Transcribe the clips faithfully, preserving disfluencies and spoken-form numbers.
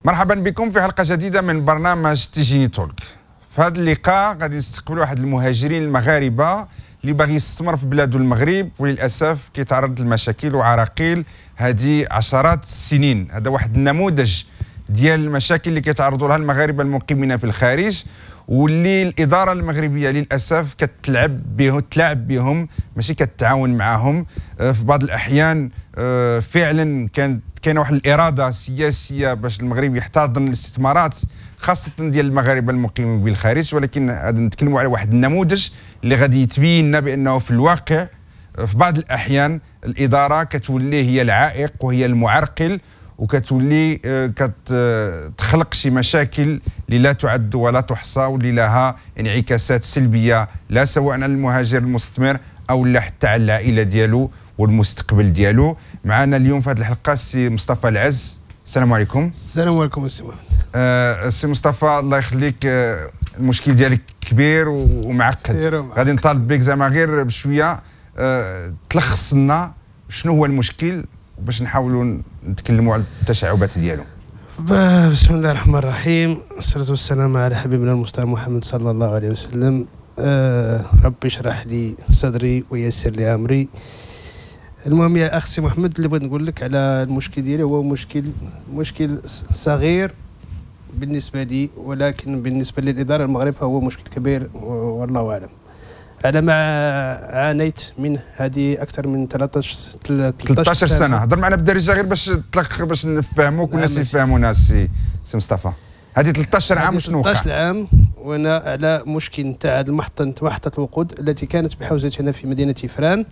مرحبا بكم في حلقة جديدة من برنامج تيجيني تولك. في هذا اللقاء غادي نستقبلوا واحد المهاجرين المغاربة اللي باغي يستثمر في بلاده المغرب، وللأسف كيتعرض لمشاكل وعراقيل هذه عشرات السنين. هذا واحد النموذج ديال المشاكل اللي كيتعرضوا لها المغاربة المقيمين في الخارج، واللي الإدارة المغربية للأسف كتلعب بهم تلعب بهم ماشي كتعاون معهم. في بعض الأحيان فعلا كانت كاينه واحد الإرادة سياسية باش المغرب يحتضن الاستثمارات خاصة ديال المغاربة المقيمين بالخارج، ولكن غادي نتكلموا على واحد النموذج اللي غادي يتبين لنا بأنه في الواقع في بعض الأحيان الإدارة كتولي هي العائق وهي المعرقل، وكتولي كتخلق شي مشاكل اللي لا تعد ولا تحصى، واللي لها انعكاسات سلبيه لا سواء على المهاجر المستثمر او لا حتى على العائله ديالو والمستقبل ديالو. معنا اليوم في هذه الحلقه السي مصطفى العز. السلام عليكم. السلام عليكم السي محمد. آه السي مصطفى الله يخليك، آه المشكل ديالك كبير ومعقد. غادي نطالب بك زعما غير بشويه آه تلخص لنا شنو هو المشكل باش نحاولوا نتكلموا على التشعبات ديالو. بسم الله الرحمن الرحيم، والصلاة والسلام على حبيبنا المصطفى محمد صلى الله عليه وسلم. آه ربي اشرح لي صدري ويسر لي امري. المهم يا اخ سي محمد، اللي بغيت نقول لك على المشكل ديالي هو مشكل مشكل صغير بالنسبه لي، ولكن بالنسبه للاداره المغرب فهو مشكل كبير والله اعلم. على ما عانيت من هذه اكثر من ثلاثطاش سنه. هضر معنا بالدارجه غير باش تلخ باش نفهموك والناس يفهمونا. سي سي مصطفى، هذه ثلاثطاش عام شنو وقع؟ ثلاثطاش عام وانا على مشكل نتاع المحطه محطه الوقود التي كانت بحوزتنا في مدينه فران،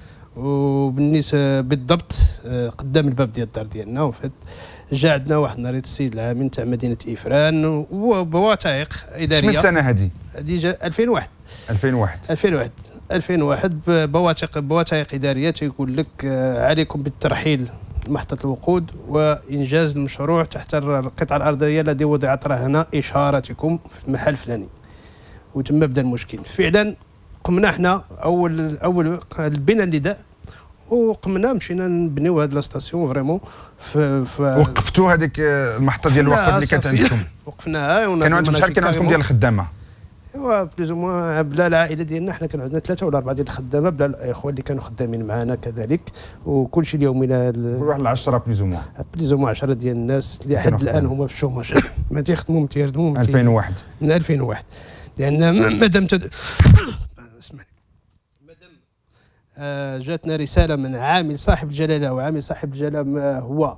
وبالنسبه بالضبط قدام الباب ديال الدار ديالنا. وفات جا عندنا واحد نهار السيد العامل تاع مدينه افران وبوثائق اداريه. شنو السنه هذه؟ هذه جا ألفين وواحد ألفين وواحد ألفين وواحد ألفين وواحد بوثائق بوثائق اداريه تيقول لك عليكم بالترحيل محطه الوقود وانجاز المشروع تحت القطعه الارضيه التي وضعت رهن اشارتكم في المحل الفلاني. وتم بدا المشكل. فعلا قمنا احنا اول اول البناء اللي دا، وقمنا مشينا نبنيو هاد لاستاسيون فريمون. وقفتوا هذيك المحطه ديال الوقود اللي كانت عندكم؟ وقفناها. كانوا عندكم شحال كانوا عندكم ديال الخدامه؟ ايوا بلوز موان بلا العائله ديالنا حنا كانوا عندنا ثلاثه ولا اربعه ديال الخدامه بلا الاخوه اللي كانوا خدامين معنا كذلك، وكل شيء اليومي كل واحد العشرة بلوز موان بلوز موان عشرة ديال الناس اللي حد الان هما في الشوماج ما تيخدموا ما تيردموا. ألفين وواحد من ألفين وواحد لان مادام تد... اسمعني مادام آه جاتنا رساله من عامل صاحب الجلاله، وعامل صاحب الجلاله هو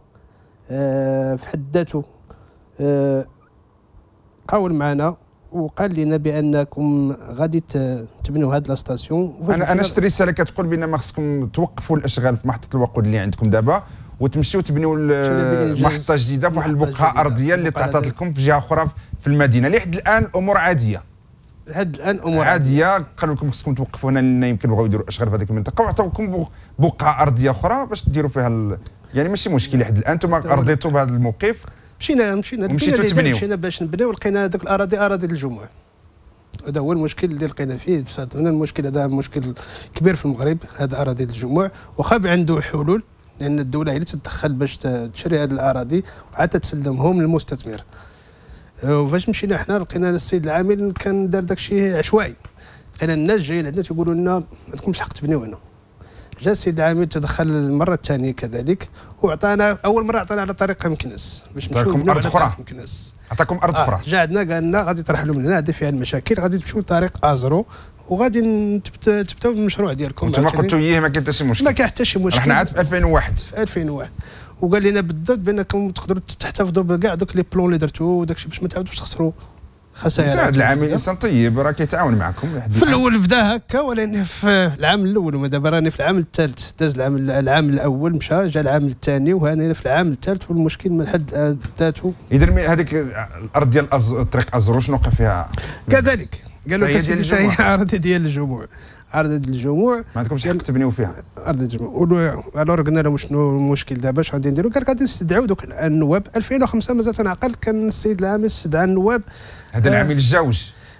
آه في حد ذاته آه قاول معنا وقال لنا بانكم غادي تبنوا هذه لاستاسيون. انا انا شفت رساله كتقول بان ما خصكم توقفوا الاشغال في محطه الوقود اللي عندكم دابا وتمشيو تبنيو محطه جديده في واحد البقعه ارضيه اللي تعطات لكم في جهه اخرى في المدينه. لحد الان الامور عاديه. لحد الان امور عاديه, عادية. قالوا لكم خصكم توقفوا هنا لان يمكن بغاو يديروا اشغال في هذيك المنطقه، وعطاوكم بقعه ارضيه اخرى باش ديروا فيها ال... يعني ماشي مشكل. لحد الان انتم رضيتوا بهذا الموقف. مشينا مشينا مشيتوا تبنيو مشينا باش نبنيو، لقينا هذوك الاراضي اراضي الجموع. هذا هو المشكل اللي لقينا فيه بصراحه. المشكل هذا مشكل كبير في المغرب، هذا اراضي الجموع، وخا عنده حلول لان الدوله هي اللي تتدخل باش تشري هذه الاراضي وعاد تسلمهم للمستثمر. وفاش مشينا حنا لقينا السيد العامل كان دار داك الشيء عشوائي. لقينا الناس جايين عندنا تيقولوا لنا ما عندكمش حق تبنيو هنا. جا السيد العامل تدخل المره الثانيه كذلك، وعطانا اول مره عطانا على طريقه مكناس باش نمشيو نبنيو ارض اخرى. مكناس عطاكم ارض اخرى. آه جا عندنا قال لنا غادي ترحلوا من هنا، هذه فيها المشاكل، غادي تمشيو لطريق ازرو وغادي تبداو بالمشروع ديالكم. انتم قلتوا ايه ما كاين حتى شي مشكل؟ ما كاين حتى شي مشكل. احنا عاد في ألفين وواحد في ألفين وواحد وقال لنا بالضبط بانكم تقدروا تحتفظوا بكاع دوك لي بلون اللي درتو وداك الشيء باش ما تعاودوش تخسروا خسائر. هذا العامل انسان طيب راه كيتعاون معكم. في الاول بدا هكا، ولكن في العام الاول ودابا راني في العام الثالث. داز العام العام الاول مشى، جا العام الثاني وهنا في العام الثالث، والمشكل من حد ذاته. اذا هذيك الارض ديال أز... طريق ازرو شنو وقع فيها؟ كذلك قالوا لك سيدي هي ارض ديال الجموع، ارض ديال الجموع ما عندكمش حق تبنيو فيها. ارض الجموع. الوغ قلنا لهم شنو المشكل دابا اش غادي نديروا؟ قال غادي نستدعوا دوك النواب. ألفين وخمسة مازال تنعقل كان السيد العامل استدعى النواب. هذا العامل الجوج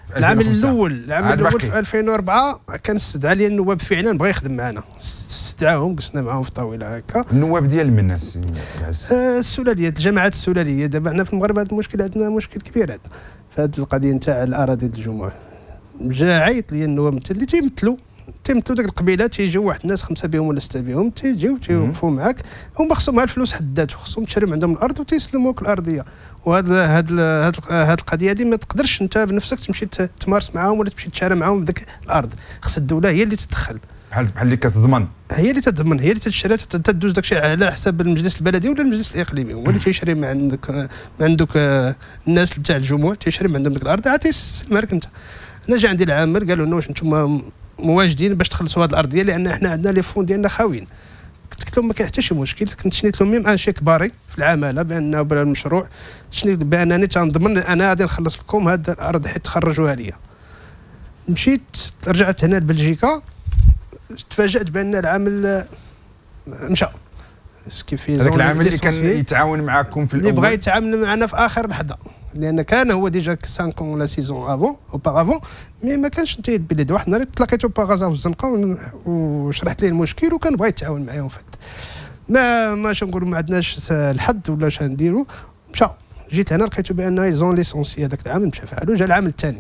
العام الاول العام الاول في ألفين وأربعة كان استدعى لي النواب فعلا بغى يخدم معنا، استدعاهم جلسنا معاهم في طاوله هكا. النواب ديال من الناس؟ آه السلاليات، الجماعات السلاليه. دابا حنا في المغرب هذا المشكل، عندنا مشكل كبير عندنا في هذه القضيه نتاع الاراضي ديال الجموع. جا عيط لي النواب اللي تيمثلوا تيمثلوا ديك القبيله، تيجيو واحد الناس خمسه بهم ولا سته بهم، تيجيو تيوقفوا معاك، هما خصهم ها الفلوس حد ذاته، خصهم تشري عندهم الارض وتيسلموك الارضيه. وهذا هاد هاد القضيه هذه ما تقدرش انت بنفسك تمشي تمارس معاهم ولا تمشي تشارى معاهم بديك الارض، خص الدوله هي اللي تتدخل، بحال بحال اللي كتضمن، هي اللي تضمن، هي اللي تشري، تدوز داك الشيء على حساب المجلس البلدي ولا المجلس الاقليمي، هو اللي تيشري من عندك من عندك الناس تاع الجموع، تيشري من عندهم ديك الارض عاد تيسلمها لك انت. انا جا عندي العامل قالوا لنا واش انتم مواجدين باش تخلصوا هذه الارضيه، لان احنا عندنا لي فون ديالنا خاويين. قلت لهم ما كاين حتى شي مشكل، كنت شنيت لهم ميم ان شيك باري في العماله بانه بلا المشروع، شنيت بانني تنضمن انا غادي نخلص لكم هذه الارض حيت تخرجوها ليا. مشيت رجعت هنا لبلجيكا، تفاجات بان العامل مشى. كيف هذاك العامل اللي كان يتعاون معكم في الاول اللي بغى يتعامل معنا في اخر لحظه، لان كان هو ديجا خمسة ولا ستة افون اوبارافون، مي ما كانش نتايا البلاد. واحد النهار تلاقيتو باغازا في الزنقه وشرحت ليه المشكل وكان بغى يتعاون معايا وفات. ما ماش نقولوا ما عندناش الحظ ولا اش نديروا، مشى. جيت هنا لقيتو بان ايزون ليسونسي هذاك العام مشى فعلو. جا العام الثاني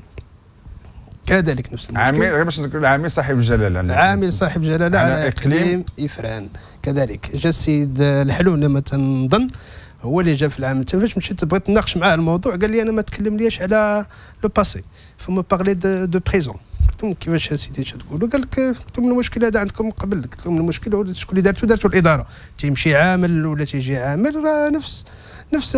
كذلك نفس المشكل، عامل غير باش نذكر العامل صاحب الجلاله، عامل صاحب جلاله على, على اقليم افران. كذلك جا السيد الحلول ما تنظن هو اللي جا في العام الثاني. فاش مشيت بغيت نناقش معاه الموضوع قال لي انا ما تكلم ليش على لو باسي، فما باغلي دو, دو بريزون. قلت لهم كيفاش سيدي اش تقولوا؟ قال لك قلت لهم المشكل هذا عندكم قبل، قلت لهم المشكل هو شكون اللي دارته؟ دارته الاداره، تيمشي عامل ولا تيجي عامل راه نفس نفس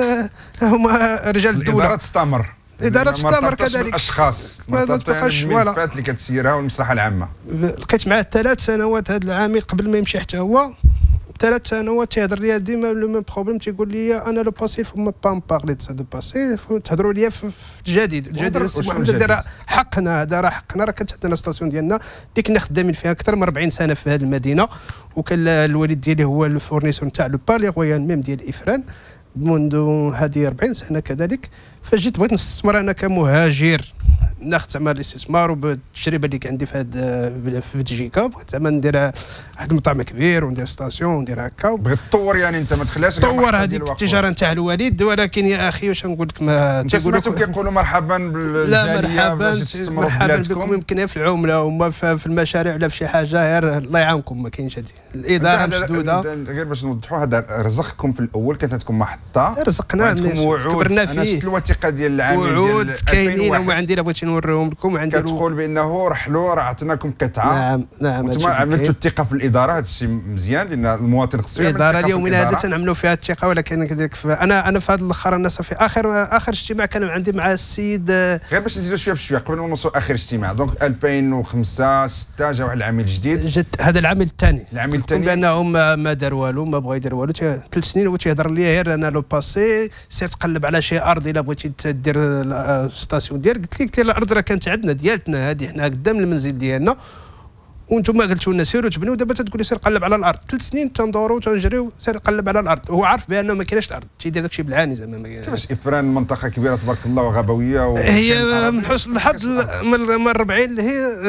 هما رجال الدوله. الاداره تستمر، الاداره تستمر كذلك الاشخاص ما تبقاش الملفات اللي كتسيرها والمصلحه العامه. لقيت معاه ثلاث سنوات هذا العامل قبل ما يمشي حتى هو، ثلاث سنوات تيهضر ليا ديما لو ميم بروبليم، تيقول لي انا لو باسي فما با بارلي دو سا دو باسي، تهضروا ليا في الجديد. الجديد السي محمد هذا راه حقنا، هذا راه حقنا، راه كانت عندنا ستاسيون ديالنا اللي كنا خدامين فيها اكثر من أربعين سنه في هذه المدينه، وكان الوالد ديالي هو الفورنيسور نتاع لو بالي رويال ميم ديال افران منذ هذه أربعين سنه كذلك. فجيت بغيت نستثمر انا كمهاجر، ناخذ زعما الاستثمار وبالتجربه اللي عندي في هاد في بلجيكا، بغيت زعما ندير واحد المطعم كبير وندير ستاسيون وندير هكا. بغيت تطور يعني انت ما تخليهاش طور هذيك التجاره نتاع الوالد. ولكن يا اخي واش نقول لك، ما تيقولوا كيقولوا مرحبا بالجاليه باش تستثمروا في بلادكم. مرحبا بكم في العمله وما في المشاريع ولا في شي حاجه، غير الله يعاونكم ما كاينش هذه الاداره مسدوده. غير باش نوضحوا، هذا رزقكم في الاول كانت عندكم محطه، رزقنا كبرنا فيه. انا شفت الوثيقه ديال العامل ديال وعود كاينين هما عندي، بغيتي نوريهم لكم. عندي كتقول بانه رحلوا راه عطيناكم قطعه. نعم نعم. وانتم عملتوا الثقه في الاداره، هذا الشيء مزيان لان المواطن خصو يعمل الاداره اليوميه هذا تنعملوا فيها الثقه. ولكن كذلك انا انا في هذا الاخر انا صافي اخر اخر اجتماع كان عندي مع السيد، غير باش نزيدوا شويه بشويه قبل ما نوصلوا اخر اجتماع. دونك ألفين وخمسة ستة جا واحد العام جديد، جد هذا العام الثاني. العام الثاني بانهم ما دار والو، ما بغى يدير والو. ثلاث سنين هو تيهضر لي غير انا لو باسي سير تقلب على شي ارض الا بغيتي دير ستاسيون ديالك. قلت لك الارض راه كانت عندنا ديالتنا هذه، حنا قدام المنزل ديالنا، وانتم قلتوا لنا سيروا تبنوا، دابا تقول لي سير قلب على الارض. ثلاث سنين تندوروا تنجريو سير قلب على الارض. هو عارف بانه ما كايناش الارض، تيدير داك الشيء بالعاني زعما. كيفاش افران منطقه كبيره تبارك الله وغابويه و... هي من حسن الحظ من الربعين اللي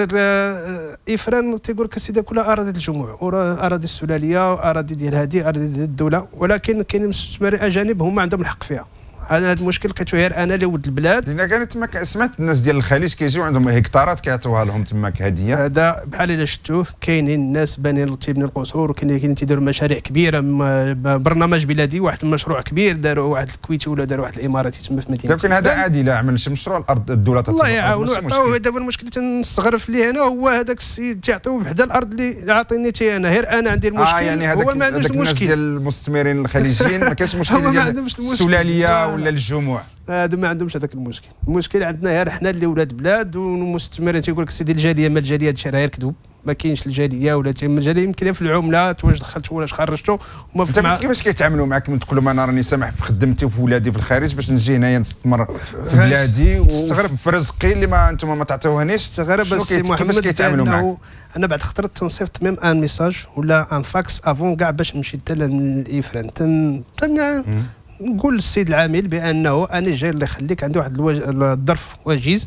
هي افران تيقول لك سيدي كلها اراضي الجموع واراضي السلاليه واراضي ديال هذه اراضي ديال الدوله، ولكن كاينين مستثمرين اجانب هما عندهم الحق فيها. هذا المشكل لقيته غير انا اللي ولد البلاد. لان كانت تماك سمعت الناس ديال الخليج كيجيو عندهم هكتارات كيعطوها لهم تماك هديه. هذا بحال الا شفتوه كاينين الناس بانين تيبنيو القصور، وكاينين تيديروا مشاريع كبيره، برنامج بلادي، واحد المشروع كبير داروا واحد الكويتي ولا داروا واحد الاماراتي تما في مدينه. لكن هذا عادي، لا عمل شي مشروع الارض الدوله تتصرف. الله يعاونوا عطاوه. دابا المشكل تنستغرف ليه انا هو هذاك السيد تيعطيوه بحدا الارض اللي عاطيني تي انا، غير انا عندي المشكل. آه يعني هو ما عندوش المشكل. الناس ديال المستثمرين الخليجيين ما كاينش مشكل ديال السلاليه ولا الجموع، هادو ما عندهمش هذاك المشكل. المشكل عندنا غير حنا اللي ولاد بلاد والمستثمرين تيقول لك سيدي الجاليه ما الجاليه هادشي راه غير كذوب، ما كاينش الجاليه ولا الجاليه يمكن في العمله واش دخلت ولا خرجتو. انت مع... كيفاش كيتعاملوا معك من تقول لهم انا راني سامح في خدمتي وفي ولادي في الخارج باش نجي هنايا نستثمر في بلادي وفي رزقي اللي ما انتم ما تعطيوهنيش؟ استغرب السي محمد. كيفاش كيتعاملوا معك؟ انا بعد خطره تنصيفط ميم ان ميساج ولا ان فاكس افون كاع باش نمشي حتى للافران تن, تن... نقول للسيد العامل بانه انا جاي الله يخليك عندي واحد الوج... الظرف وجيز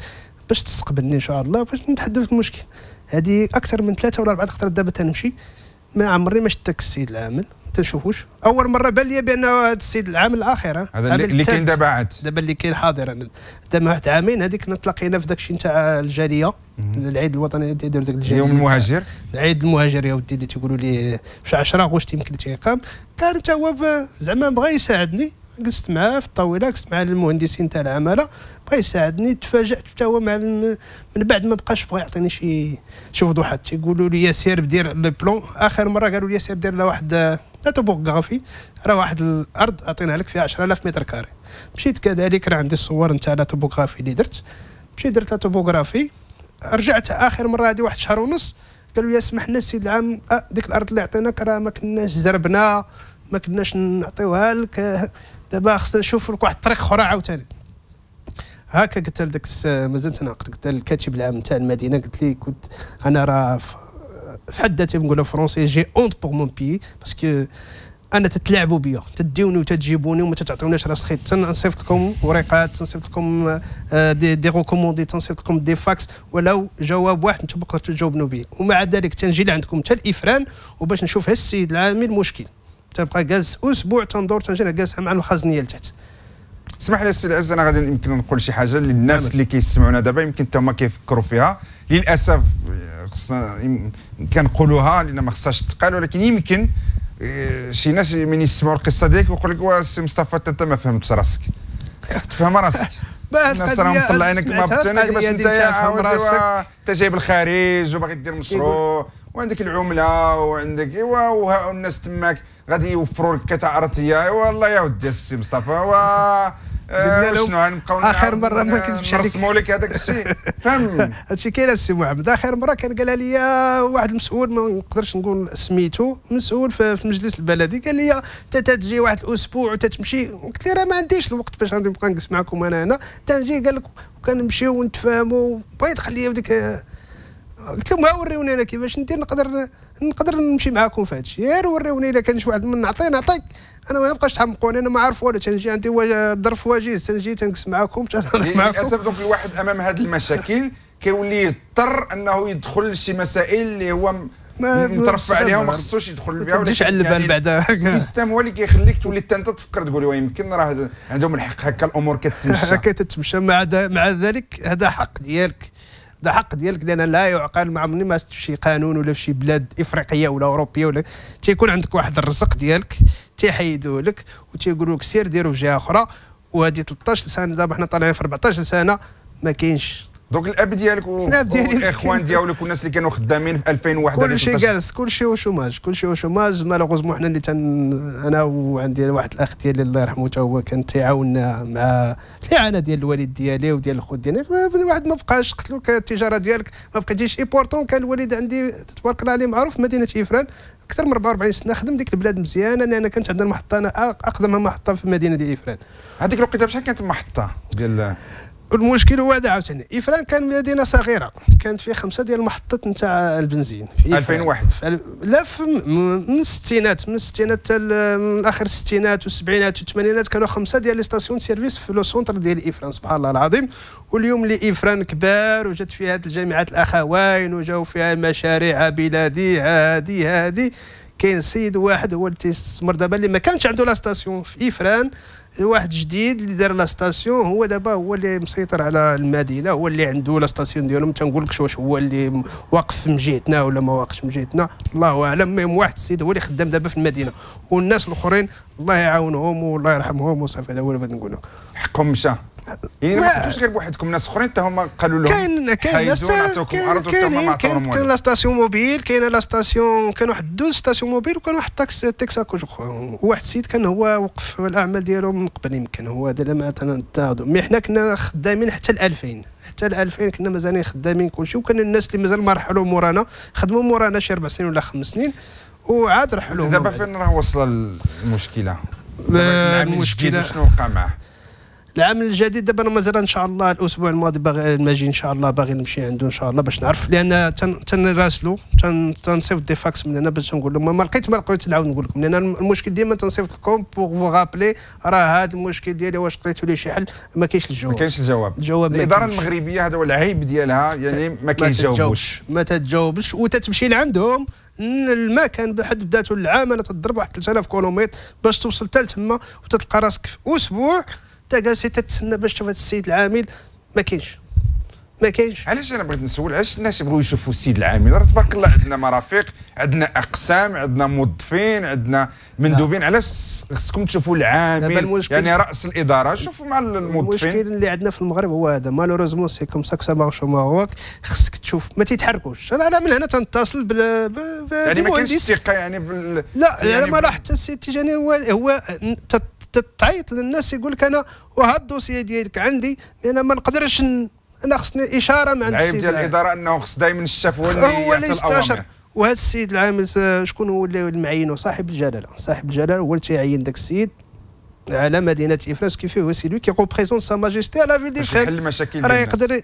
باش تستقبلني ان شاء الله باش نتحدث في المشكل. هذه اكثر من ثلاثه ولا اربعه خطرات دابا تنمشي ما عمري ما شفتك السيد العامل تنشوفوش. اول مره بان لي بان هذا السيد العامل الاخر هذا اللي كاين دابا عاد دابا اللي كاين حاضر دابا واحد عامين هذيك كنا تلاقينا في داك الشيء نتاع الجاليه العيد الوطني اللي تيديروا داك الجاليه يوم المهاجر العيد المهاجر يا ودي اللي تيقولوا لي في عشرة غشت يمكن تيقام. كان حتى هو زعما بغى يساعدني جلست معاه في الطاوله جلست مع المهندسين تاع العماله بغى يساعدني. تفاجات حتى هو مع من بعد ما بقاش بغى يعطيني شي شي وضوحات. تيقولوا لي يا سير دير لي بلون. اخر مره قالوا لي سير دير له واحد لا توبوغرافي راه واحد الارض عطيناها لك فيها عشرة آلاف متر كاري. مشيت كذلك راه عندي الصور نتاع لا توبوغرافي اللي درت. مشيت درت لا توبوغرافي رجعت اخر مره هذه واحد شهر ونص قالوا لي اسمح لنا السيد العام أه ديك الارض اللي عطيناك راه ما كناش زربنا ما كناش نعطيوها لك دابا خصنا نشوف لك واحد الطريق اخرى عاوتاني. هكا قلت لذاك مازال تناقر قلت للكاتب العام نتاع المدينه قلت لي كنت انا راه في حد ذاتي نقولها فرونسي جي اونت بور مون بي باسكو انا تتلاعبوا بيا تديوني وتجيبوني وما تتعطوناش راس خيط. تنصيفط لكم ورقات تنصيفط لكم دي دي ريكوموندي تنصيفط لكم دي فاكس ولو جواب واحد انتم بقيتوا تجاوبوا بيه ومع ذلك تنجي لعندكم حتى الافران وباش نشوف السيد العامل مشكل تبقى جالس اسبوع تندور تنجي جالس مع الخزنيه لتحت. اسمح لي السي العز انا غادي يمكن نقول شي حاجه للناس اللي كيسمعونا دابا يمكن حتى هما كيفكروا فيها. للاسف خصنا كنقولوها لان ما خصهاش تقال ولكن يمكن شي ناس من يسمعوا القصه ديالك ويقول لك وا سي مصطفى انت ما فهمتش راسك. خصك تفهم راسك. الناس راهم مطلعينك ما بتانك باش انت انت جايب الخارج وباغي دير مشروع وعندك العمله وعندك ايوا والناس تماك غادي يوفروا لك قطع ارضيه. ايوا والله يا ودي السي مصطفى و آه شنو غنبقاو اخر مره ما كنتمشي عليك نرسموا لك هذاك الشيء فهم. هادشي كاين السي محمد. اخر مره كان قالها لي واحد المسؤول ما نقدرش نقول سميتو مسؤول في المجلس البلدي قال لي انت تجي واحد الاسبوع وتتمشي. قلت له راه ما عنديش الوقت باش غادي نبقى نجلس معكم انا هنا تنجي قال لك وكنمشيو ونتفاهموا بغيت خليها بديك. قلت لهم ها وريوني انا كيفاش ندير نقدر نقدر نمشي معاكم في هذا الشيء غير وريوني الا كان شي واحد من نعطي نعطيك انا ما يبقاش تحمقوني انا ما عارف والو تنجي عندي ظرف وجيز تنجي تنقص معاكم معاكم. للاسف دونك الواحد امام هذه المشاكل كيولي يضطر انه يدخل لشي مسائل اللي هو مترفع عليها وما خصوش يدخل فيها ولا على البال بعدا. السيستم هو اللي كيخليك تولي انت تفكر تقول ويمكن راه عندهم الحق هكا الامور كتمشى هكا تتمشى. مع مع ذلك هذا حق ديالك هذا حق ديالك لان لا يعقل ما عمرني ما شفت في شي قانون ولا في شي بلاد افريقيه ولا اوروبيه ولا تيكون عندك واحد الرزق ديالك تيحيدوه لك وتيقولوا لك سير ديروا في جهه اخرى. وهذه ثلاثطاش سنه دابا حنا طالعين في أربعطاش سنه ما كاينش. دونك الاب ديالك والاخوان ديالك والناس اللي كانوا خدامين في ألفين وواحد كل شيء جالس كل شيء وشوماج كل شيء وشوماج. مالوغوزمون حنا اللي تن انا وعندي واحد الاخ ديالي الله يرحمه حتى هو كان تيعاوننا مع الاعانه ديال الوالد ديالي وديال الخوت ديالي. واحد ما بقاش قلت له التجاره ديالك ما بقيتيش ايبورتون. كان الوالد عندي تبارك الله عليه معروف في مدينه افران اكثر من أربعة وأربعين سنه خدم ديك البلاد مزيانه لان كانت عندنا المحطه انا اقدم محطه في مدينه ديال افران. هذيك الوقيته بشحال كانت المحطه ديال المشكل هو هذا عاوتاني. افران كان مدينه صغيره كانت فيه خمسه ديال المحطات نتاع البنزين في ألفين وواحد في لا في من الستينات من الستينات حتى اخر الستينات والسبعينات والثمانينات كانوا خمسه ديال لي ستاسيون سيرفيس في لو سونتر ديال افران سبحان الله العظيم. واليوم اللي افران كبار وجات فيها هذه الجامعات الاخوين وجاو فيها مشاريع بلادي هادي هادي كاين سيد واحد هو اللي تيستثمر دابا اللي ما كانش عنده لا ستاسيون في افران واحد جديد اللي دار لا ستاسيون هو دابا هو اللي مسيطر على المدينه هو اللي عنده لا ستاسيون ديالو. ما تنقولكش واش هو اللي واقف من جهتنا ولا ما واقفش من جهتنا الله اعلم. المهم واحد السيد هو اللي خدام دابا في المدينه والناس الاخرين الله يعاونهم والله يرحمهم وصافي. هذا هو اللي بغيت نقول لهم حقهم مشى يعني ما خدتوش غير بوحدكم ناس اخرين حتى هما قالوا لهم كاين كاين ناس كاين كاين كاين لا ستاسيون موبيل كاينه لا ستاسيون كان واحد دوز ستاسيون موبيل وكان واحد تاكس تكساكو جو واحد السيد كان هو وقف الاعمال ديالو من قبل يمكن هو هذا لا ما تنتاضوا. مي حنا كنا خدامين حتى ل ألفين حتى ل ألفين كنا مازالين خدامين كلشي. وكان الناس اللي مازال ما رحلوا مورانا خدموا مورانا شي اربع سنين ولا خمس سنين وعاد رحلوا. دابا فين راه وصل المشكله؟ المشكله شنو وقع معاه؟ العام الجديد دابا انا مازال ان شاء الله الاسبوع الماضي باغي الماجي ان شاء الله باغي نمشي عنده ان شاء الله باش نعرف، لان تنراسلو تنصيفط دي فاكس من هنا باش نقول لهم ما لقيت ما لقيت نعاود نقول لكم، لان المشكل ديما تنصيفط لكم بوغ فو رابلي راه هذا المشكل ديالي واش قريتوا لي شي حل، ما كاينش الجواب. ما كاينش الجواب. الجواب الاداره المغربيه هذا هو العيب ديالها، يعني ما كيجاوبوش ما تتجاوبش وتتمشي لعندهم المكان بحد ذاته العامله تضرب واحد ثلاثة آلاف كيلومتر باش توصل حتى تما وتتلقى راسك في اسبوع تا جالسي تتسنى باش تشوف هذا السيد العامل. ما كاينش ما كاينش. علاش انا بغيت نسول علاش الناس يبغوا يشوفوا السيد العامل؟ راه تبارك الله عندنا مرافق، عندنا اقسام، عندنا موظفين، عندنا مندوبين، علاش خصكم تشوفوا العامل يعني راس الاداره؟ شوفوا مع الموظفين. المشكل اللي عندنا في المغرب هو هذا، مالوريزمون سي كوم سا كو مارش ماروك، خصك تشوف ما تيتحركوش. انا انا من هنا تنتصل بال يعني ما كاينش الثقه يعني بال... لا يعني ما راه حتى السيد التيجاني هو هو تعيط للناس يقول لك انا وهذا الدوسيه ديالك عندي، انا ما نقدرش انا خصني اشاره من عند السيد العيب ديال الاداره انه خص دائما الشاف هو اللي هو اللي يستشر. وهذا السيد العامل شكون هو اللي معينه؟ صاحب الجلاله. صاحب الجلاله هو اللي تيعين ذاك السيد على مدينه افراس، كيف هو سي لو كي ريبريزونت سا ماجيستي على فيل دي فريم، يحل المشاكل راه يقدر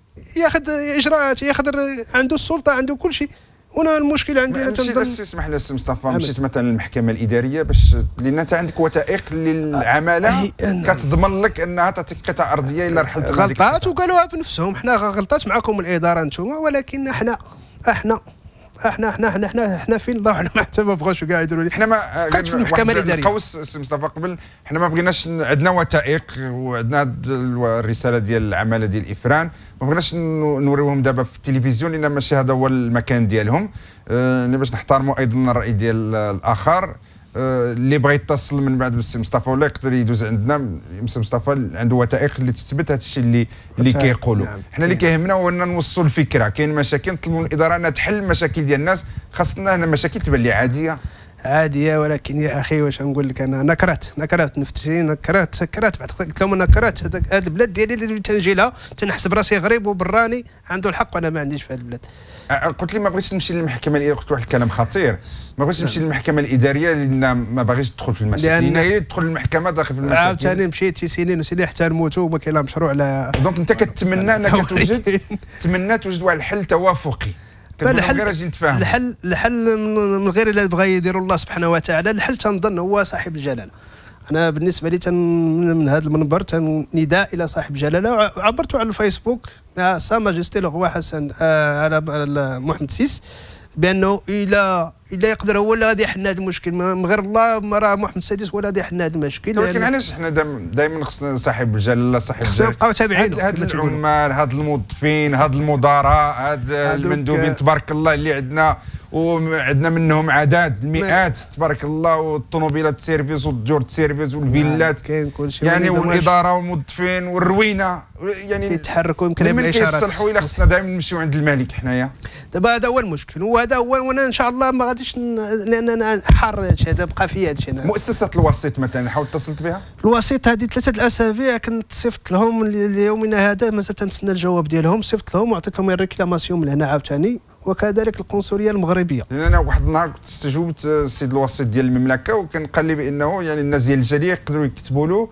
ياخذ اجراءات، يقدر عنده السلطه، عنده كل شيء. وانا المشكل عندي انا تنظن مشيت اسمح لي سي مصطفى، مشيت مثلا للمحكمه الاداريه باش لان انت عندك وثائق للعماله كتضمن لك انها تعطيك قطع ارضيه الا رحلت غلطات وقالوها بنفسهم. حنا غلطات معكم الاداره انتم، ولكن احنا احنا احنا احنا احنا احنا احنا فين الله اعلم حتى ما بغاوش كاع يديروا لي. احنا ما في المحكمه الاداريه قوس سي مصطفى قبل، احنا ما بغيناش، عندنا وثائق وعندنا الرساله ديال العماله ديال الافران، ما بغيناش نوريوهم دابا في التلفزيون لان ماشي هذا هو المكان ديالهم، أه باش نحترموا ايضا الراي ديال الاخر. أه اللي بغى يتصل من بعد بالسي مصطفى ولا يقدر يدوز عندنا، السي مصطفى عنده وثائق اللي تثبت هذا الشيء اللي اللي كيقولوا. نعم. حنا اللي كيهمنا هو ان نوصلوا الفكره، كاين مشاكل نطلبوا من الاداره انها تحل المشاكل ديال الناس، خاصنا هنا مشاكل تبان لي عاديه عاديه، ولكن يا اخي واش نقول لك انا نكرات نكرات نفتسي نكرات سكرات بعد قلت لهم نكرات. هذا البلاد ديالي اللي تنجي لها تنحسب راسي غريب وبراني عنده الحق وانا ما عنديش في هذا البلاد. قلت لي ما بغيتش نمشي للمحكمه الاداريه، قلت واحد الكلام خطير، ما بغيتش نمشي للمحكمه الاداريه لان ما باغيش تدخل في المشاكل، لان هي تدخل للمحكمه داخل في المشاكل. عاوتاني مشيت سنين وسنين حتى نموتوا وما كاين لا مشروع لا. دونك انت كتمنى انك توجد تمنى توجد واحد الحل توافقي. الحل الحل الحل من غير اللي بغى يديروا الله سبحانه وتعالى، الحل تنظن هو صاحب الجلاله. انا بالنسبه لي تن من هذا المنبر نداء الى صاحب الجلاله، وعبرت على الفيسبوك مع سا ماجستي لو روا حسن آه على محمد سيس بانه الى الا يقدر هو اللي غادي يحل هذا المشكل، من غير الله راه محمد السادس هو اللي غادي يحل هذا المشكل. ولكن علاش حنا دائما خصنا صاحب الجلاله صاحب الجلاله نبقاو تابعين هاد العمال، هاد الموظفين، هاد المدراء، هاد المندوبين تبارك الله اللي عندنا، وعندنا منهم عدد المئات تبارك الله، والطوموبيلات السيرفيس والديور السيرفيس والفيلات كاين كلشي يعني، والاداره والموظفين والروينه يعني كيتحركوا يمكن من كيصلحوا الى خصنا دائما نمشيو عند الملك حنايا. دابا هذا هو المشكل، وهذا هو، وانا ان شاء الله ما غاديش لان انا حار هذا الشيء، هذا بقى فيا هذا الشيء. مؤسسه الوسيط مثلا حاولت اتصلت بها؟ الوسيط هذه ثلاثه الاسابيع كنت صيفط لهم ليومنا هذا، مازال تنتسنى الجواب ديالهم، صيفط لهم وعطيت لهم الريكلاماسيون من هنا عاوتاني، وكذلك القنصليه المغربيه. لان انا واحد النهار كنت استجوبت السيد الوسيط ديال المملكه وكان قال لي بانه يعني الناس ديال الجاليه يقدروا يكتبوا له،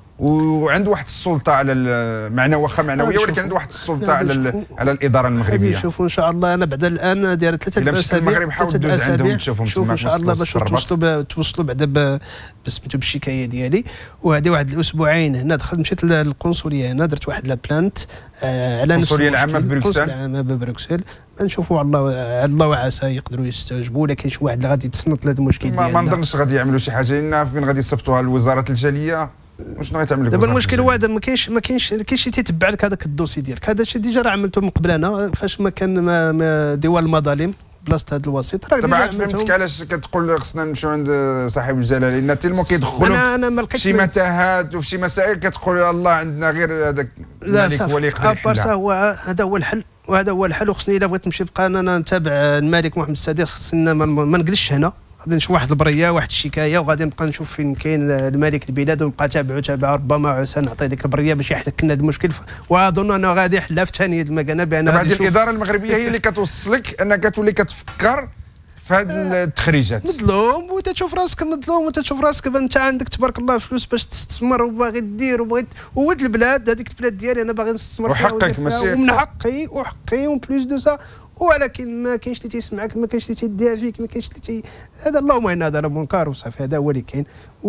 وعنده واحد السلطه على المعنى واخا معنويه، ولكن عنده واحد السلطه على على الاداره المغربيه. نشوفوا ان شاء الله انا بعد الان داير ثلاثه اسابيع المغرب حاول دوز عندهم تشوفهم شوفوا ان شاء الله باش توصلوا توصلوا بعدا بسميتو بالشكايه ديالي. وهذه واحد الاسبوعين هنا دخلت مشيت للقنصليه هنا، درت واحد لا بلانت على نفس القنصليه العامه في بروكسل، القنصليه العامه ببروكسل. نشوفوا الله الله وعسى يقدروا يستجبوا، ولكن شي واحد اللي غادي يتصنت لهذا المشكل ديالنا. ما نظنش غادي يعملوا شي حاجه، لان فين غادي يصيفطوها لوزاره الجاليه شنو غيتعمل لك؟ دابا المشكل هو هذا، ما كاينش ما كاينش كاين شي تيتبع لك هذاك الدوسي ديالك. هذا الشيء ديجا راه عملته من قبل انا فاش ما كان ما ديوان المظالم بلاصه هذا الوسيط، راه دابا عاد فهمتك علاش كتقول خصنا نمشيو عند صاحب الجلاله، لان تيلمو كيدخلوا انا انا ما لقيتش شي متاهات وفي شي مسائل كتقول الله عندنا غير هذاك الملك هو اللي يقدر يحلها. هو هذا هو الحل، وهذا هو الحل. وخصني الا بغيت نمشي بقى انا نتابع الملك محمد السادس، خصني ما نجلسش هنا، غادي نشوف واحد البريه واحد الشكايه، وغادي نبقى نشوف فين كاين الملك البلاد ونبقى تابعو تابعه، ربما سنعطي ديك البريه باش يحل لنا هذا المشكل، واظن انه غادي يحلها في ثانيه المكانه بان هذه الاداره المغربيه هي اللي كتوصلك انك تولي كتفكر في هذه التخريجات. مظلوم وتشوف راسك مظلوم وتشوف راسك انت عندك تبارك الله فلوس باش تستثمر وباغي دير وبغيت وولد البلاد هذيك البلاد ديالي انا باغي نستثمر فيها وحقك ماشي ومن حقي وحقي اون بلوس دو سا، ولكن ما كاينش اللي تيسمعك، ما كاينش اللي تيديها فيك، ما كاينش اللي تي... هذا اللهم ان هذا منكر وصافي، هذا هو اللي كاين.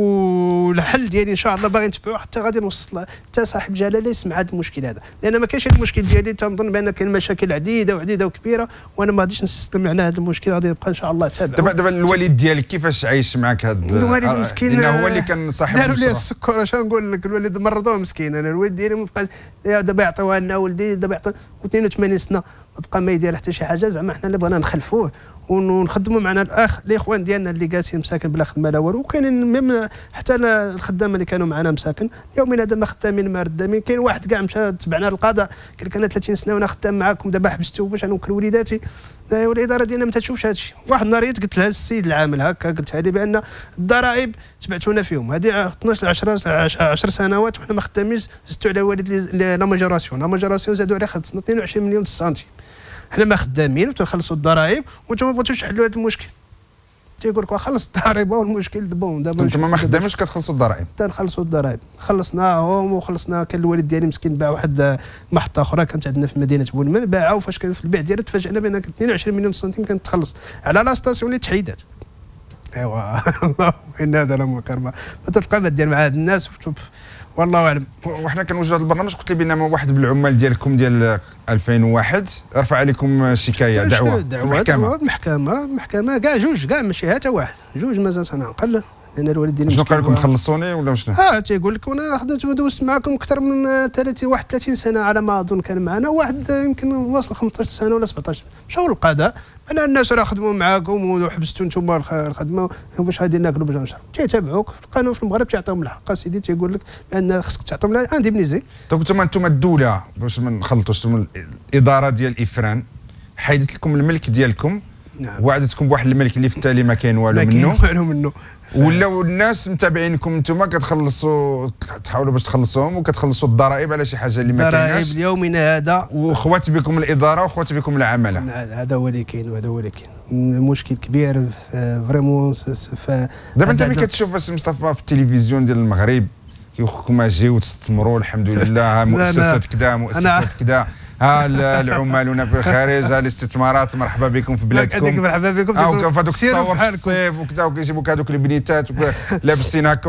والحل ديالي ان شاء الله باغي نتبعوه حتى غادي نوصل حتى صاحب جلاله يسمع هذا المشكل هذا، لان ما كاينش المشكل ديالي تنظن بان كاين مشاكل عديده وعديده وكبيره، وانا ما غاديش نستسلم على هذا المشكل، غادي نبقى ان شاء الله تابع. دابا دابا الوالد ديالك كيفاش عايش معك هذا الوالد مسكين، لانه هو اللي كان صاحب داروا ليه السكر، اش نقول لك، الوالد مرضوه مسكين. انا الوالد ديالي ما بقاش دابا يعطيوها لنا ولدي دابا يعطي اثنين وثمانين سنه ما بقى ما يدير حتى شي حاجه، زعما حنا اللي بغينا نخلفوه ونخدموا معنا الاخ الاخوان ديالنا اللي جالسين مساكن بلا خدمه لا والو، وكاينين ميم حتى الخدامه اللي كانوا معنا مساكن يومين هذا ما خدامين ما ردامين. كاين واحد كاع مشى تبعنا للقضاء قال لك انا ثلاثين سنه وانا خدام معاكم دابا حبستو باش نوكل وليداتي، والاداره ديالنا ما تشوفش هذا الشيء. واحد النهار قلت لها السيد العامل هكا، قلتها لي بان الضرائب تبعتونا فيهم هذه اثناش عشر سنوات وحنا ما خدامينش، زدتوا على الوالد لا ماجوراسيون، لا ماجوراسيون زادوا عليه خدمنا اثنين وعشرين مليون سنتيم، حنا ما خدامين وتنخلصوا الضرائب وانتم ما بغيتوش تحلوا هذا المشكل. تيقول لك خلص الضرائب هو المشكل بون دابا انتم ما خدامينش كتخلصوا الضرائب. تنخلصوا الضرائب، خلصناهم وخلصنا. كان الوالد ديالي مسكين باع واحد محطه اخرى كانت عندنا في مدينه بولمان، باعها وفاش كان في البيع ديالها تفاجئنا بان اثنين وعشرين مليون سنتيم كانت تخلص على لا ستاسيون اللي تحيدات. ايوا الله ان هذا لا منكر، ما تلقى ما دير مع هاد الناس والله اعلم. وحنا كنوجدوا هذا البرنامج قلت لي بان واحد من العمال ديالكم ديال ألفين وواحد رفع عليكم شكايه دعوه في المحكمه. المحكمه المحكمه كاع جوج كاع ماشي حتى واحد، جوج مازال تنعقل لان الوالد ديالي شنو قال لكم خلصوني ولا شنو؟ اه تيقول لك وانا خدمت ودوزت معكم اكثر من ثلاثين واحد وثلاثين سنه على ما اظن، كان معنا واحد يمكن واصل خمسطاش سنه ولا سبعطاش. مشاو للقضاء انا الناس راه خدموا معاكم وحبستوا انتم الخدمه واش غادي ناكلوا باش نشربوا، تيتابعوك القانون في المغرب تيعطيهم الحق سيدي، تيقول لك بان خصك تعطيهم انديمنيزي. دونك انتم انتم الدوله باش ما نخلطوش، الاداره ديال الافران حيدت لكم الملك ديالكم. نعم. وعدتكم بواحد الملك اللي في التالي ما كاين والو منه، ما كاين والو منه. ولاو الناس متابعينكم انتم كتخلصوا تحاولوا باش تخلصوهم وكتخلصوا الضرائب على شي حاجه اللي ما كايناش. الضرائب اليومنا هذا وخوات بكم الاداره وخوات بكم العماله. هذا هو اللي كاين وهذا هو اللي كاين، مشكل كبير فريمون. دابا انت ملي كتشوف بس مصطفى في التلفزيون ديال المغرب كيوخكم اجيو تستثمروا الحمد لله، مؤسسات كذا مؤسسات كذا، ها العمالون في الخارج، ها الاستثمارات مرحبا بكم في بلادكم، مرحبا بكم. ها فهادوك التصاور في الصيف وكذا وكيجيبوك هذوك البنيتات لابسين هكا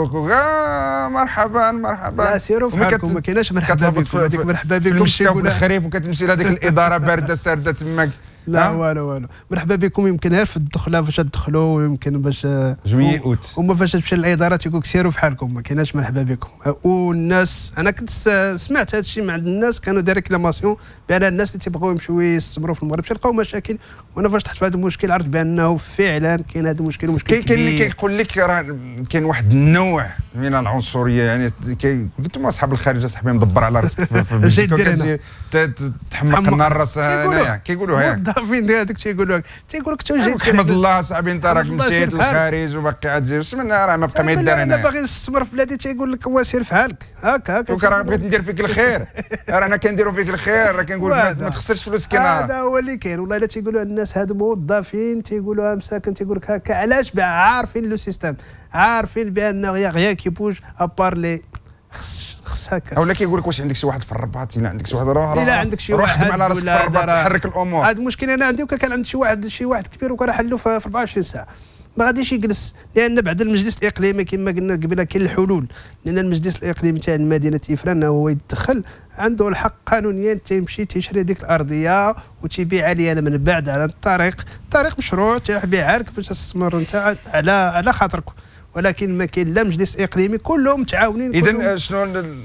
مرحبا مرحبا. لا سيروا في حالكم، ما كايناش مرحبا بكم، هذيك مرحبا بكم في الخريف وكتمشي لهذيك الاداره بارده سارده تماك. لا والو والو، مرحبا بكم. يمكن غير في الدخله فاش تدخلوا يمكن باش جويي اوت، هما فاش تمشي للاداره تيقول لك سيروا في حالكم، ما كايناش مرحبا بكم. والناس انا كنت سمعت هذا الشيء مع الناس كانوا داير ريكلاماسيون بان الناس اللي تيبغيو يمشيو يستثمروا في المغرب تلقاو مشاكل، وانا فاش تحت في هذا المشكل عرفت بانه فعلا كاين هذا المشكل مشكل كبير. كاين اللي كيقول لك راه كاين واحد النوع من العنصريه، يعني انتم اصحاب الخارج اصاحبي مدبر على راسك في بلجيكا تحمق النار راس هنايا كيقولوا هيك موظفين ديال هذاك تيقولوا لك تيقول لك تجي احمد الله صاحبي انت راك مشيت للخارج وباقي عاد واش من راه ما بقى ما يدار. انا باغي نستثمر في بلادي تيقول لك هو سير في حالك هكا هكا. دوك راه بغيت ندير فيك الخير، راه انا كنديروا فيك الخير، راه كنقول ما تخسرش فلوس كاين. هذا هو اللي كاين والله. الا تيقولوا الناس هادو موظفين تيقولوها مساكن تيقول لك هكا، علاش عارفين لو سيستيم، عارفين بانه غيا كيبوج ابار لي خص خص هكا. اولا كيقول لك واش عندك شي واحد في الرباط، الا عندك شي واحد راه الا عندك شي واحد خدم على راسك في الرباط تحرك الامور. هذا المشكل انا عندي وكان عندي شي واحد شي واحد كبير وكان حلو في أربعة وعشرين ساعه ما غاديش يجلس، لان بعد المجلس الاقليمي كما قلنا قبيله كاين الحلول، لان المجلس الاقليمي تاع مدينه افران هو يتدخل عنده الحق قانونيا تيمشي تيشري ديك الارضيه وتيبيعها لي انا من بعد على الطريق، طريق مشروع تيبيعها لك باش تستثمر انت على على خاطرك، ولكن ما كاين لا مجلس اقليمي كلهم متعاونين. اذا شنو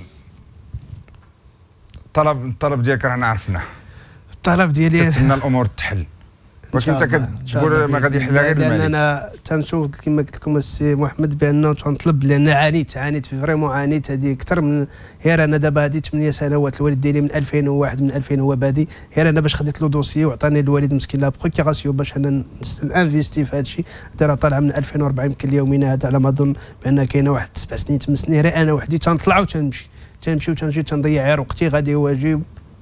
الطلب الطلب ديالك رانا عرفناه، الطلب ديالي كنتمنى الامور تحل، ولكن انت كتقول ما غادي يحلها غير الملك. لان انا تنشوف كما قلت لكم السي محمد بانه تنطلب، لان عانيت عانيت فريمون عانيت هذه اكثر من غير انا دابا هذه ثمانية سنوات. الوالد ديالي من ألفين وواحد من ألفين هو بادي، غير انا باش خديت له دوسيي وعطاني الوالد مسكين لا بروكيراسيون باش انا انفيستي في هذا الشيء، دايره طالعه من ألفين وأربعة يمكن اليومين هذا على ما اظن بان كاينه واحد سبع سنين ثمان سنين غير انا وحدي تنطلع وتنمشي تنمشي وتنجي تنضيع غير وقتي غادي واجي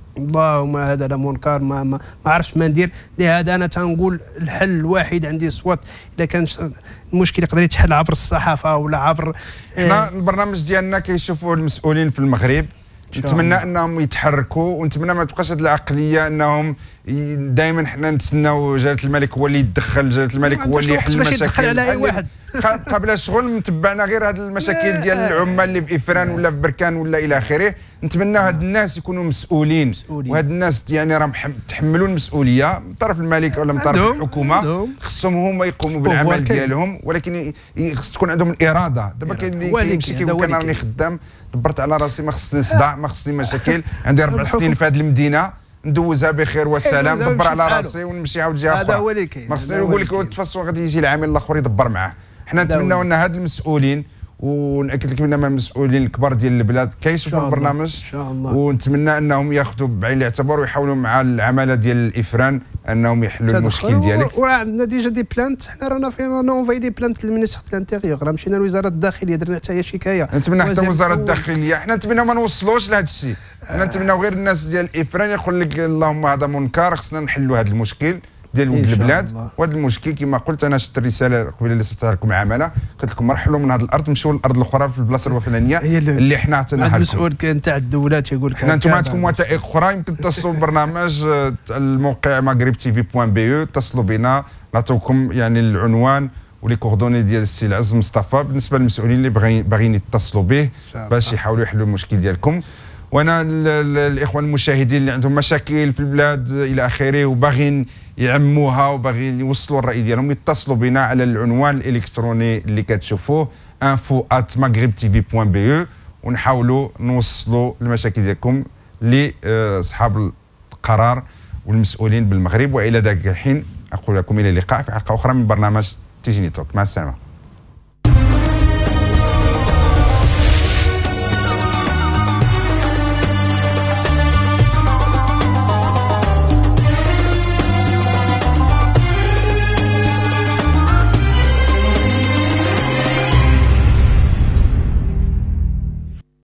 اللهم هذا لا منكر، ما ما, ما عرفتش ما ندير. لهذا انا تنقول الحل الوحيد عندي سواء اذا كان المشكل يقدر يتحل عبر الصحافه ولا عبر حنا البرنامج ديالنا كيشوفوا المسؤولين في المغرب، نتمنى انهم يتحركوا، ونتمنى ما تبقاش هذه العقليه انهم دائما حنا نتسناو جلاله الملك هو اللي يتدخل، جلاله الملك هو اللي يحل المشاكل. يتدخل على اي واحد قبل الشغل متبعنا غير هذه المشاكل ديال العمال اللي في افران ولا في بركان ولا الى اخره. نتمنى هاد الناس يكونوا مسؤولين, مسؤولين. وهاد الناس يعني راهم تحملوا المسؤوليه من طرف الملك ولا من طرف الحكومه، خصهم هما يقوموا بالعمل ديالهم، ولكن خص تكون عندهم الاراده. دابا كاين اللي كيمشي كيقول كان راني خدام دبرت على راسي، ما خصني صداع، ما خصني مشاكل، عندي اربع سنين في هذه المدينه ندوزها بخير وسلام، دبر على راسي ونمشي عاود جهه اخرى. هذا هو اللي كاين، ما خصني نقول لك تفصل غادي يجي العامل الاخر يدبر معاه. حنا نتمناو ان هاد المسؤولين، ونأكد لك بان المسؤولين الكبار ديال البلاد كيشوفوا البرنامج ان شاء الله، ونتمنى انهم ياخذوا بعين الاعتبار ويحاولوا مع العماله ديال الافران انهم يحلوا المشكل ديالك. وراه عندنا ديجا دي بلانت، حنا رانا فين رانا اونفاي دي بلانت للمينيستر ديال الانتيغيور، راه مشينا لوزاره الداخليه درنا حتى هي شكايه. نتمنى حتى وزاره الداخليه، حنا نتمنى ما نوصلوش لهذا الشيء، حنا نتمناو غير الناس ديال الافران يقول لك اللهم هذا منكر، خصنا نحلوا هذا المشكل ديال ولد البلاد. وهذا المشكل كما قلت انا شفت الرساله قبيله اللي صيفطتها لكم العماله، قلت لكم رحلوا من هذه الارض مشوا للارض الاخرى في البلاصه الفلانيه اللي حنا عطيناها لكم. المسؤول نتاع الدوله تيقول لك حنا انتم عندكم وثائق اخرى، يمكن تتصلوا بالبرنامج الموقع مغرب تي في بوان بي او، اتصلوا بنا نعطيوكم يعني العنوان ولي كوردوني ديال السي العز مصطفى بالنسبه للمسؤولين اللي باغيين يتصلوا به باش يحاولوا يحلوا المشكل ديالكم. وانا الاخوان المشاهدين اللي عندهم مشاكل في البلاد الى اخره وباغيين يعموها وباغيين يوصلوا الراي ديالهم، يتصلوا بنا على العنوان الالكتروني اللي كتشوفوه انفو آت مغرب تي في بوان بي او، ونحاولوا نوصلوا المشاكل ديالكم لاصحاب القرار والمسؤولين بالمغرب. والى ذاك الحين اقول لكم الى اللقاء في حلقه اخرى من برنامج تيجيني توك. مع السلامه.